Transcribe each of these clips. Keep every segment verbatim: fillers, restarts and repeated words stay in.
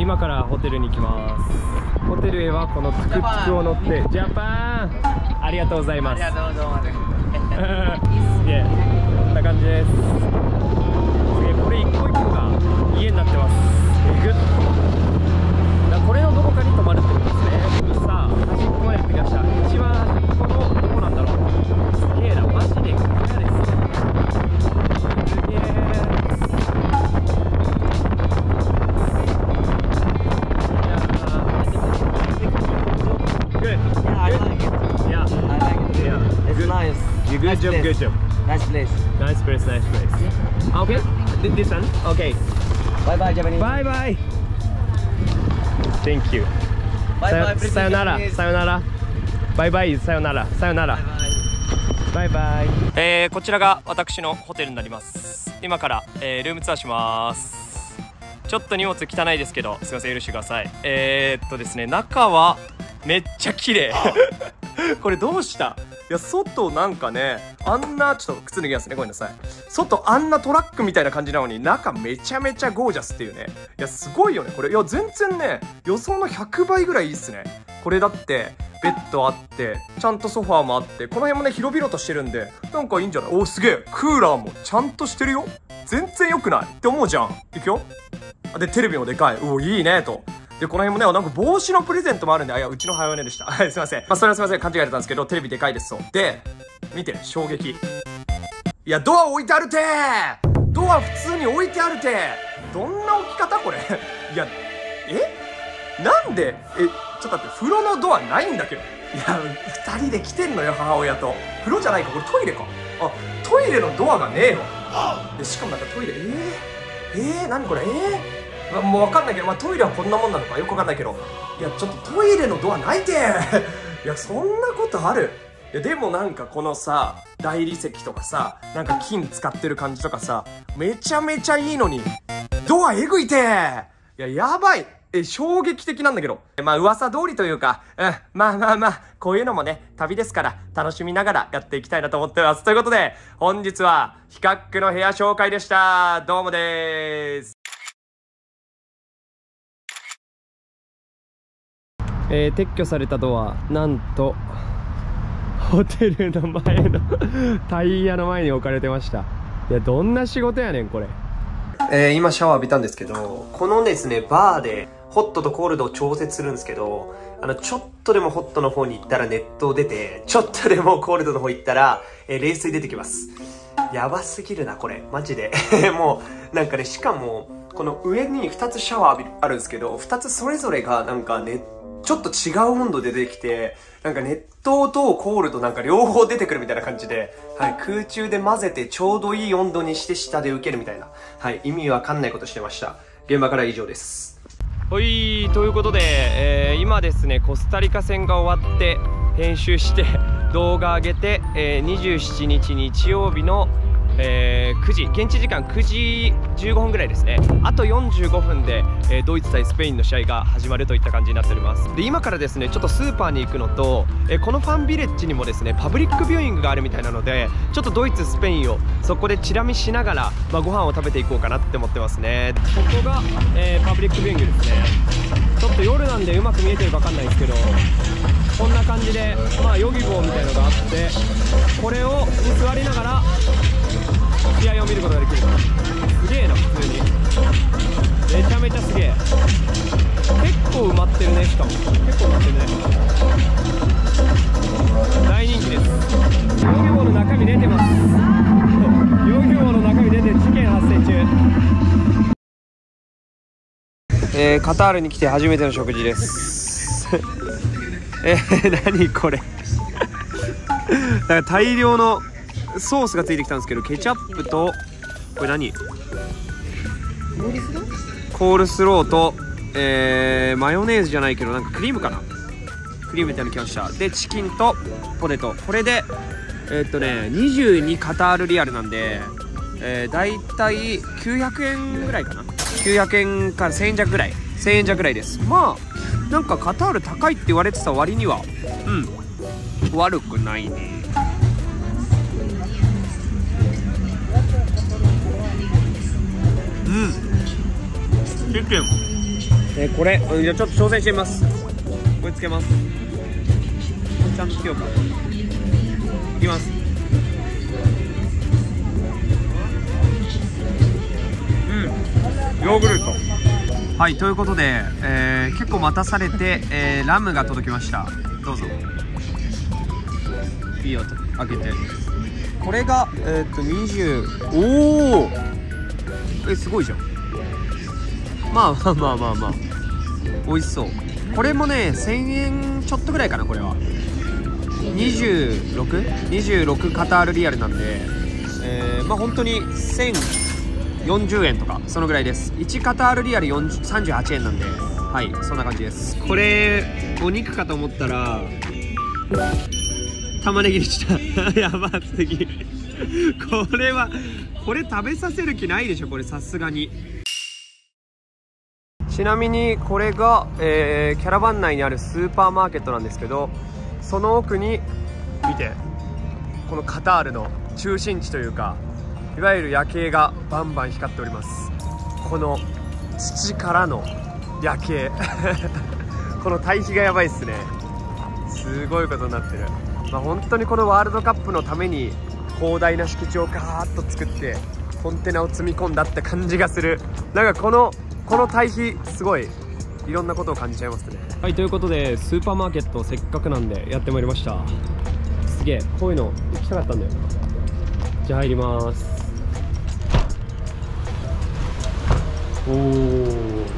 今からホテルに行きます。ホテルへはこのトゥクトゥクを乗ってジャパン、ありがとうございます。ありがとうございます。すげえ、こんな感じです。すげえ、これ一個一個が家になってます。えぐっ、だこれのどこかに泊まるってことですね。さあ端っこまでやってきました。一番端っこのどこなんだろう。すげえな、マジでクリアです。すげえ。Good job, good job. Nice place. Nice place, nice place. Okay, this one. Okay. Bye bye, Japanese. Bye bye. Thank you. Bye bye. さよなら、さよなら。バイバイ、さよなら、さよなら。バイバイ。えー、こちらが私のホテルになります。今から、えー、ルームツアーします。ちょっと荷物汚いですけど、すいません、許してください。えー、っとですね、中はめっちゃ綺麗。これどうした？いや、外なんかね、あんな、ちょっと靴脱ぎますね、ごめんなさい。外あんなトラックみたいな感じなのに、中めちゃめちゃゴージャスっていうね。いや、すごいよね、これ。いや、全然ね、予想のひゃくばいぐらいいいっすね。これだって、ベッドあって、ちゃんとソファーもあって、この辺もね、広々としてるんで、なんかいいんじゃない？お、すげえ。クーラーもちゃんとしてるよ。全然良くないって思うじゃん。いくよ。で、テレビもでかい。うお、いいね、と。で、この辺もね、なんか帽子のプレゼントもあるんで、あ、いや、うちの母親でした。はい、すいません。まあ、それはすいません。勘違いだったんですけど、テレビでかいですと。で、見て、衝撃。いや、ドア置いてあるてー！ドア普通に置いてあるてー！どんな置き方これ。いや、え？なんで、え、ちょっと待って、風呂のドアないんだけど。いや、二人で来てんのよ、母親と。風呂じゃないか、これトイレか。あ、トイレのドアがねえわ。で、しかもなんかトイレ、えー、えー、何これ、えーもう分かんないけど、まあ、トイレはこんなもんなのかよく分かんないけど、いやちょっとトイレのドアないていやそんなことある？いやでもなんかこのさ大理石とかさ、なんか金使ってる感じとかさ、めちゃめちゃいいのにドアえぐいて。いややばい、え衝撃的なんだけど、まあ噂通りというか、うん、まあまあまあこういうのもね旅ですから楽しみながらやっていきたいなと思ってます。ということで本日はヒカックの部屋紹介でした。どうもでーす。えー、撤去されたドア、なんとホテルの前のタイヤの前に置かれてました。いやどんな仕事やねんこれ。えー、今シャワー浴びたんですけど、このですねバーでホットとコールドを調節するんですけど、あのちょっとでもホットの方に行ったら熱湯出て、ちょっとでもコールドの方行ったら、えー、冷水出てきます。やばすぎるなこれマジで。もうなんかね、しかもこの上にふたつシャワーあるんですけど、ふたつそれぞれがなんか熱ちょっと違う温度で出てきて、なんか熱湯とコールとなんか両方出てくるみたいな感じで、はい、空中で混ぜてちょうどいい温度にして下で受けるみたいな、はい、意味わかんないことしてました。現場から以上です。はい、ということで、えー、今ですね、コスタリカ戦が終わって、編集して動画上げて、えー、にじゅうしちにち日曜日のえー、くじ、現地時間くじじゅうごふんぐらいですね。あとよんじゅうごふんで、えー、ドイツ対スペインの試合が始まるといった感じになっております。で今からですねちょっとスーパーに行くのと、えー、このファンビレッジにもですねパブリックビューイングがあるみたいなので、ちょっとドイツスペインをそこでチラ見しながら、まあ、ご飯を食べていこうかなって思ってますね。ここが、えー、パブリックビューイングですね。ちょっと夜なんでうまく見えてるか分かんないですけど、こんな感じでまあヨギボーみたいなのがあって、これをに座りながら試合を見ることができる。すげえな、普通にめちゃめちゃすげえ。結構埋まってるね。しかも結構埋まってるね。大人気です。ヨギボーの中身出てます。ヨギボーの中身出て事件発生中。えー、カタールに来て初めての食事です。えー、何これ。なんか大量のソースがついてきたんですけど、ケチャップとこれ何コールスローと、えー、マヨネーズじゃないけどなんかクリームかな、クリームみたいなの来ました。でチキンとポテト、これでえー、っとねにじゅうにカタールリアルなんで、えー、だいたいきゅうひゃくえんぐらいかな。きゅうひゃくえんからせんえん弱ぐらい、せんえん弱ぐらいです。まあなんかカタール高いって言われてた割にはうん悪くないね。うん、チキンえー、これじゃあちょっと挑戦してみます。これつけます。ちゃんとつけようか。いきます。うん、ヨーグルト。はい、ということで、えー、結構待たされて、えー、ラムが届きました。どうぞ。いいよと開けて。これがえー、っとにじゅう、おお、えすごいじゃん。まあまあまあまあまあ美味しそう。これもねせんえんちょっとぐらいかな。これはにじゅうろく、にじゅうろくカタールリアルなんで、えー、まあ本当にせんよんじゅうえんとかそのぐらいです。いちカタールリアルさんじゅうはちえんなんで、はい、そんな感じです。これお肉かと思ったら玉ねぎでしたやばすぎるこれはこれ食べさせる気ないでしょ、これさすがに。ちなみにこれが、えー、キャラバン内にあるスーパーマーケットなんですけど、その奥に見て、このカタールの中心地というか、いわゆる夜景がバンバン光っております。この土からの夜景この対比がやばいっすね。すごいことになってる。まあ、本当にこのワールドカップのために広大な敷地をガーッと作ってコンテナを積み込んだって感じがする。なんかこのこの対比すごいいろんなことを感じちゃいますね。はい、ということでスーパーマーケットせっかくなんでやってまいりました。すげえ、こういうの行きたかったんだよ。じゃあ入ります。おお、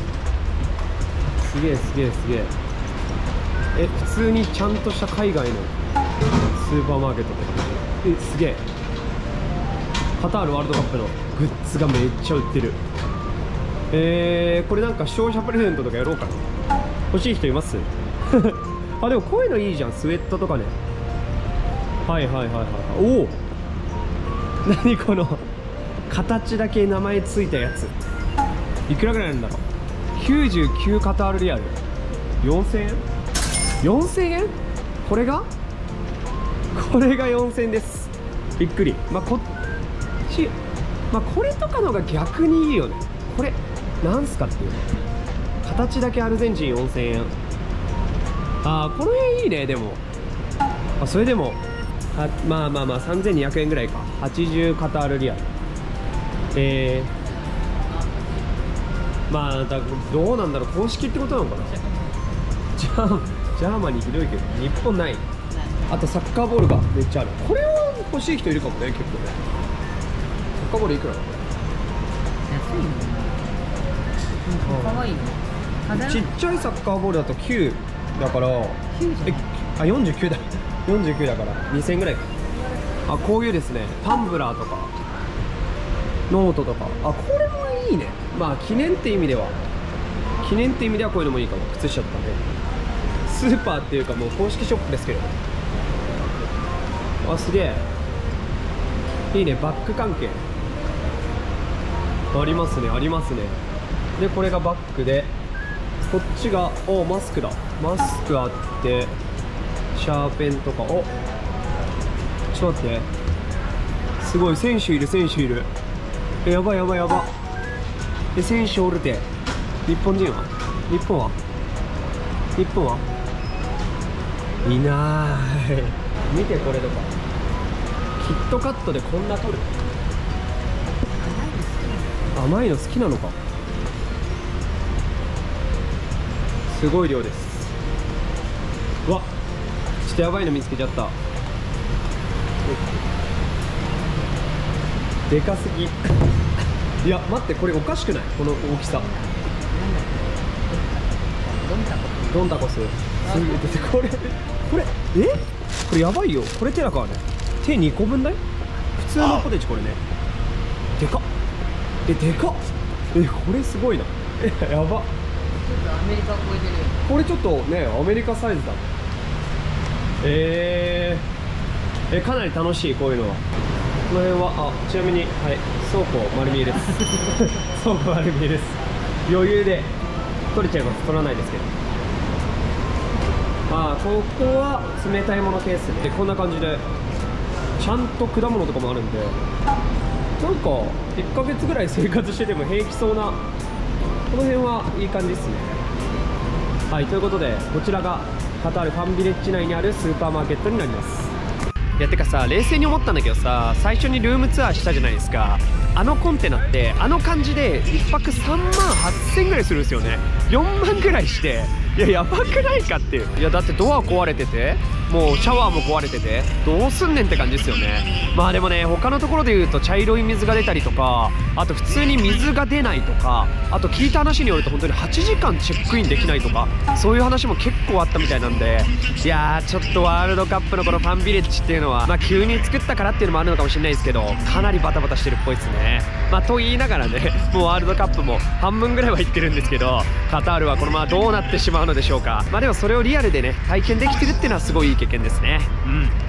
すげえすげえすげえ。え、普通にちゃんとした海外のスーパーマーケットって感じ。え、すげえ。カタールワールドカップのグッズがめっちゃ売ってる。えー、これなんか視聴者プレゼントとかやろうかな。欲しい人いますあ、でもこういうのいいじゃん。スウェットとかね。はいはいはいはい。おお、何この形だけ名前ついたやつ。いくらぐらいなんだろう。きゅうじゅうきゅうカタールリアル、よんせんえん、よんせんえん。これがこれがよんせんえんです。びっくり。まあこっち、まあこれとかのが逆にいいよね。これなんすかっていう、形だけアルゼンチンよんせんえん。ああ、この辺いいね。でもあ、それでもあ、まあまあまあさんぜんにひゃくえんぐらいか。はちじゅうカタールリアル。えー、まあだどうなんだろう、公式ってことなのかな。ジャージャーマニーひどいけど日本ない。あとサッカーボールがめっちゃある。これは欲しい人いるかもね、結構ね。サッカーボールいくらだこれ。 安いね。かわいいね。 ちっちゃいサッカーボールだときゅうだから、えあよんじゅうきゅうだよんじゅうきゅうだからにせんえんぐらいか。あ、こういうですねタンブラーとかノートとか、あ、これもいいね。まあ記念って意味では記念って意味ではこういうのもいいかも。靴下とかね。スーパーっていうかもう公式ショップですけど。あ、すげえいいね。バッグ関係ありますね、ありますね。でこれがバッグで、こっちがおマスクだ。マスクあってシャーペンとか。お、ちょっと待って、すごい選手いる選手いる。え、やばいやばいやば。え、選手おるて。日本人は日本は日本はいない見てこれとか。キットカットでこんな取る。甘いの好きなのか。すごい量です。うわ、ちょっとやばいの見つけちゃった。でかすぎいや待って、これおかしくない？この大きさ。ドンタコス。これこれえこれやばいよ。これ手だからね。手にこぶんだよ。普通のポテチこれね。でかっ。え、でかっ。え、これすごいな。え、やば。 ちょっとアメリカを超えてるよ。 これちょっとねアメリカサイズだ。えー、えかなり楽しいこういうのは。この辺はあちなみに、はい、倉庫丸見えです倉庫丸見えです。余裕で取れちゃいます。取らないですけど。あー、ここは冷たいものケースでこんな感じでちゃんと果物とかもあるんで、なんかいっかげつぐらい生活してても平気そうな。この辺はいい感じですね。 はい、ということでこちらがカタールファンビレッジ内にあるスーパーマーケットになります。いやてかさ、冷静に思ったんだけどさ、最初にルームツアーしたじゃないですか。あのコンテナってあの感じでいっぱくさんまんはっせんぐらいするんですよね。よんまんぐらいして、いややばくないかっていう。いやだってドア壊れてて、もうシャワーも壊れてて、どうすんねんって感じですよね。まあでもね、他のところで言うと茶色い水が出たりとか、あと普通に水が出ないとか、あと聞いた話によると本当にはちじかんチェックインできないとか、そういう話も結構あったみたいなんで、いやーちょっとワールドカップのこのファンビレッジっていうのは、まあ急に作ったからっていうのもあるのかもしれないですけど、かなりバタバタしてるっぽいですね。まあと言いながらね、もうワールドカップも半分ぐらいは行ってるんですけど、カタールはこのままどうなってしまうのでしょうか。まあでもそれをリアルでね体験できてるっていうのはすごいいい経験ですね。うん。